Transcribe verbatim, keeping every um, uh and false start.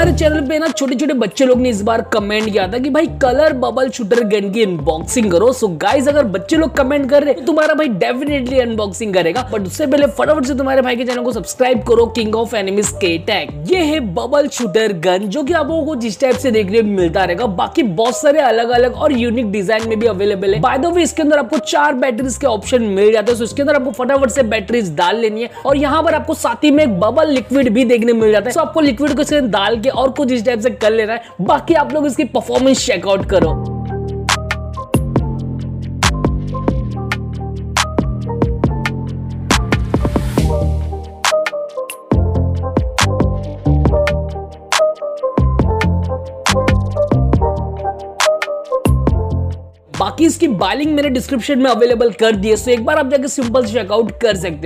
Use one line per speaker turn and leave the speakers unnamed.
हमारे चैनल पे ना छोटे छोटे बच्चे लोग ने इस बार कमेंट किया था कि भाई कलर बबल शूटर गन की अनबॉक्सिंग करो। सो गाइस, अगर बच्चे लोग कमेंट कर रहे हैं तो तुम्हारा भाई डेफिनेटली अनबॉक्सिंग करेगा, बट उससे पहले फटाफट से तुम्हारे भाई के चैनल को सब्सक्राइब करो। किंग ऑफ एनिमीज के टैग ये है बबल शूटर गन, जो कि आप लोगों को जिस टाइप से देखने को मिलता रहेगा, बाकी बहुत सारे अलग अलग और यूनिक डिजाइन में भी अवेलेबल है। बाय द वे, इसके अंदर आपको चार बैटरीज के ऑप्शन मिल जाते हैं। इसके अंदर आपको फटाफट से बैटरीज डाल लेनी है और यहाँ पर आपको साथ ही में एक बबल लिक्विड भी देखने मिल जाता है। तो आपको लिक्विड को इसके डाल के और कुछ इस टाइप से कर लेना है। बाकी आप लोग इसकी परफॉर्मेंस चेकआउट करो। बाकी इसकी बाइलिंग मैंने डिस्क्रिप्शन में अवेलेबल कर दी है, सो एक बार आप जाकर सिंपल चेकआउट कर सकते हो।